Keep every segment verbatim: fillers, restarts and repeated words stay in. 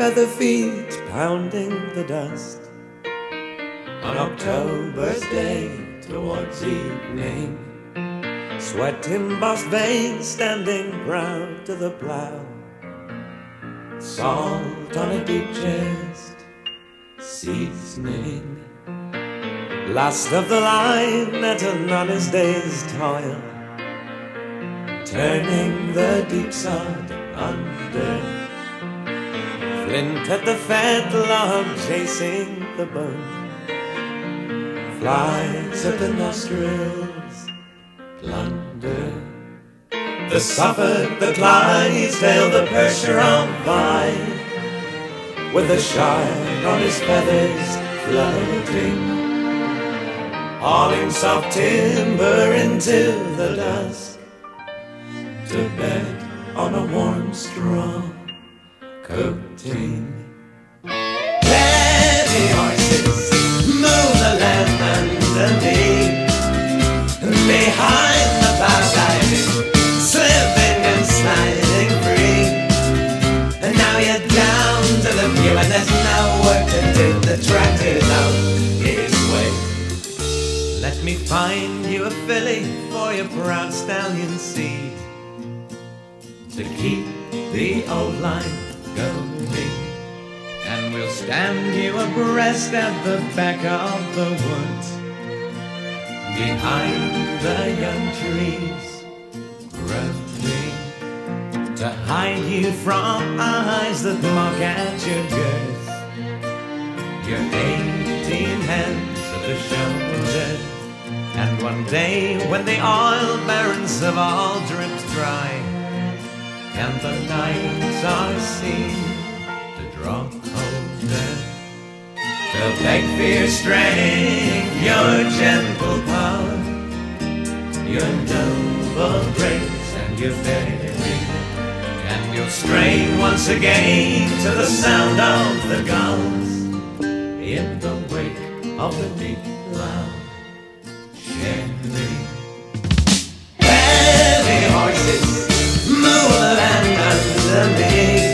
leather feet pounding the dust on October's day towards evening. Sweat embossed veins standing proud to the plow. Salt on a deep chest, seasoning. Last of the line at an honest day's toil, turning the deep sod under. Flint at the fetlock chasing the bone. Flies at the nostrils, plunder. The Suffolk, the Clydesdale, the Percheron vine, with the shine on his feathers floating, hauling soft timber into the dusk, to bed on a warm straw coating. Heavy horses move the land under me, behind the plow diving, slipping and sliding free. And now you're down to the view and there's no work to do. The tractor's out his way. Let me find you a filly for your proud stallion seed, to keep the old line going. And we'll stand you abreast at the back of the woods, behind the young trees growing, to hide you from eyes that mock at your girth, your eighteen hands at the shoulder. And one day when the oil barrens have all dripped dry, and the nights are seen to draw colder, they'll beg for your strength, your gentle power, your noble grace and your bearing. And you'll strain once again to the sound of the gulls in the wake of the deep loud sharing. Heavy horses move the land under me,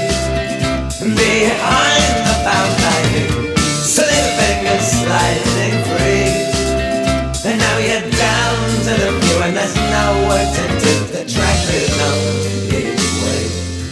behind the plow diving, slipping and sliding free. And now you're down to the view and there's no work to do. The tractor's on his way.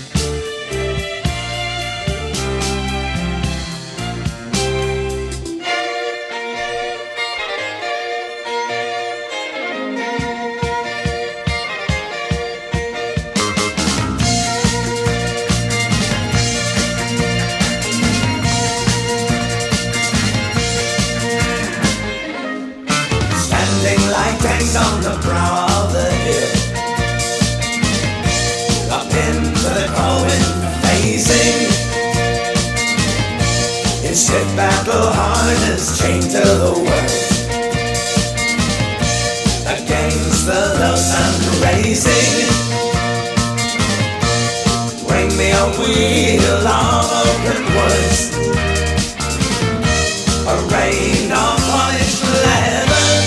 Like tanks on the brow of the hill, up into the Cohen facing, in stiff battle harness chained to the world, against the low sun racing. Bring me a wheel of open woods, a rain of polished leather,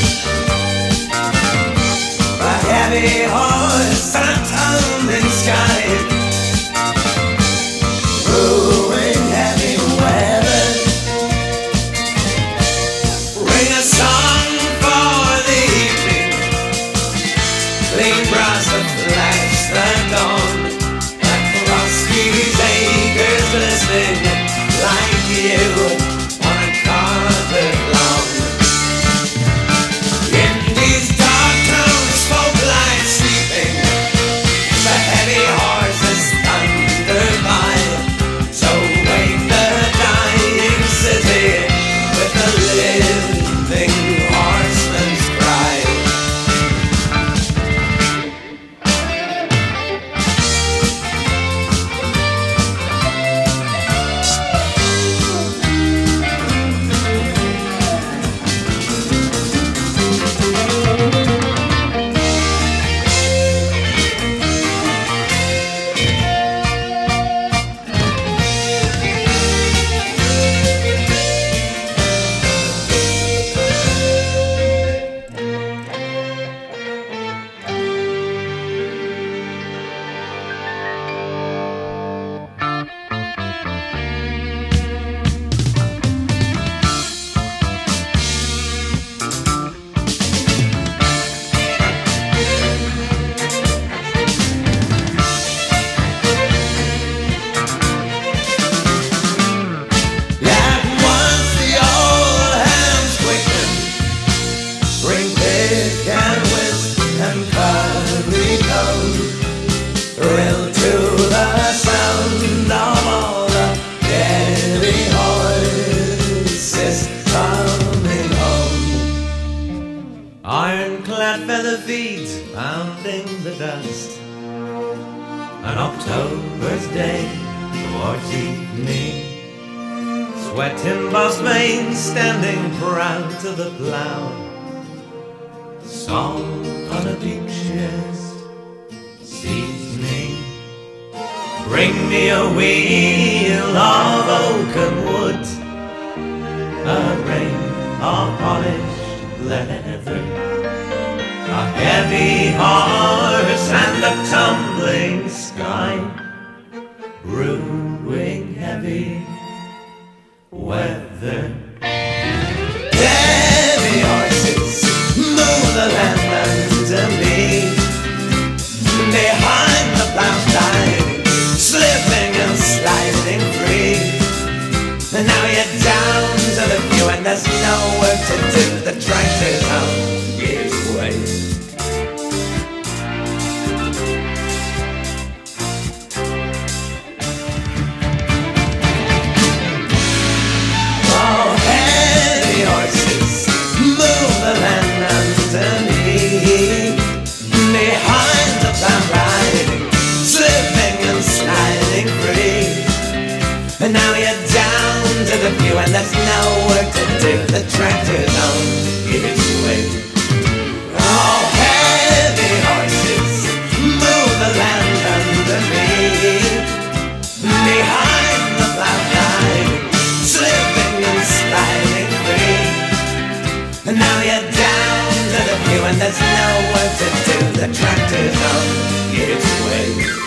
heavy horse and a tumbling sky, brewing heavy weather. Ring a song for the evening, clean brass that flash the dawn, across these acres glistening like you on a carpet lawn. In these dark towns folk lie sleeping, the heavy horses thunder by. So wake the dying city with the living rat feather feet pounding the dust. An October's day towards evening, sweat embossed veins standing proud to the plough. Salt on a deep chest, seasoning. Bring me a wheel of oaken wood, a rein of polished leather, a heavy horse and a tumbling sky, brewing heavy weather. Heavy horses move the land under me, behind the plough side, slipping and sliding free. And now you're down to the few and there's no work to do. The tractor's home gives way. Oh, heavy horses move the land underneath, behind the plough riding, slipping and sliding free. And now you're down to the few and there's no work to do. The tractor's on its way. Oh, heavy horses move the land underneath, behind the plough line, slipping and sliding free. And now you're down to the few and there's no work to do. The tractor's on its way.